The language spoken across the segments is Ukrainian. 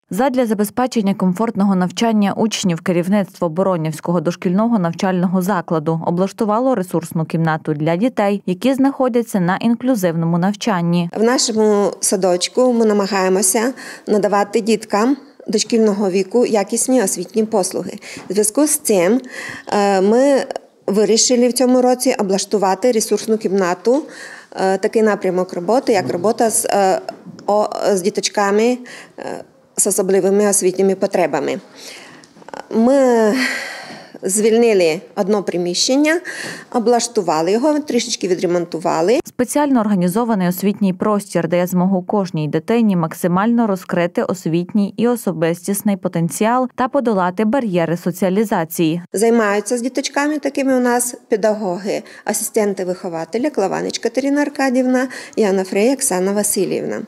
Задля забезпечення комфортного навчання учнів керівництво Боронівського дошкільного навчального закладу облаштувало ресурсну кімнату для дітей, які знаходяться на інклюзивному навчанні. В нашому садочку ми намагаємося надавати діткам дошкільного віку якісні освітні послуги. У зв'язку з цим ми вирішили в цьому році облаштувати ресурсну кімнату, такий напрямок роботи, як робота з діточками з особливими освітніми потребами. Ми звільнили одне приміщення, облаштували його, трішечки відремонтували. Спеціально організований освітній простір дає змогу кожній дитині максимально розкрити освітній і особистісний потенціал та подолати бар'єри соціалізації. Займаються з діточками такими у нас педагоги, асистенти вихователя Клаванич Катерина Аркадівна і Анафрей Оксана Васильівна.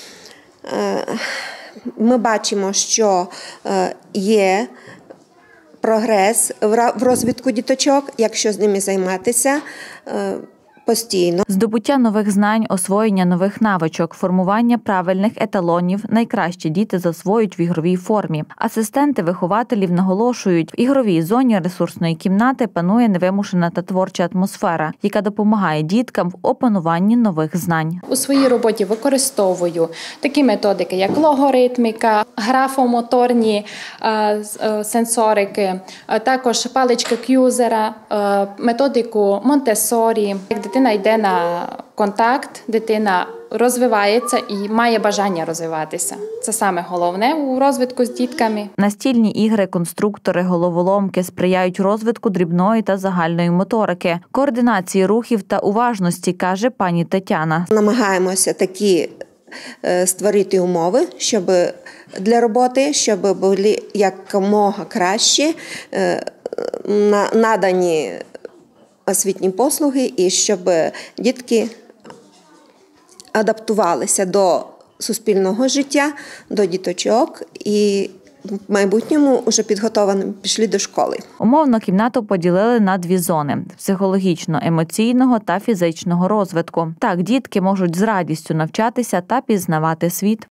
Ми бачимо, що є прогрес в розвитку діточок, якщо з ними займатися постійно. Здобуття нових знань, освоєння нових навичок, формування правильних еталонів найкращі діти засвоюють в ігровій формі. Асистенти вихователів наголошують, в ігровій зоні ресурсної кімнати панує невимушена та творча атмосфера, яка допомагає діткам в опануванні нових знань. У своїй роботі використовую такі методики, як логоритміка, графомоторні сенсорики, також паличка К'юзера, методику Монтессорі. Як дитина йде на контакт, дитина розвивається і має бажання розвиватися. Це саме головне у розвитку з дітками. Настільні ігри, конструктори, головоломки сприяють розвитку дрібної та загальної моторики, координації рухів та уважності, каже пані Тетяна. Намагаємося такі створити умови, щоб для роботи, щоб були якомога краще надані освітні послуги і щоб дітки адаптувалися до суспільного життя, до діточок і в майбутньому вже підготовані пішли до школи. Умовно кімнату поділили на дві зони – психологічно-емоційного та фізичного розвитку. Так, дітки можуть з радістю навчатися та пізнавати світ.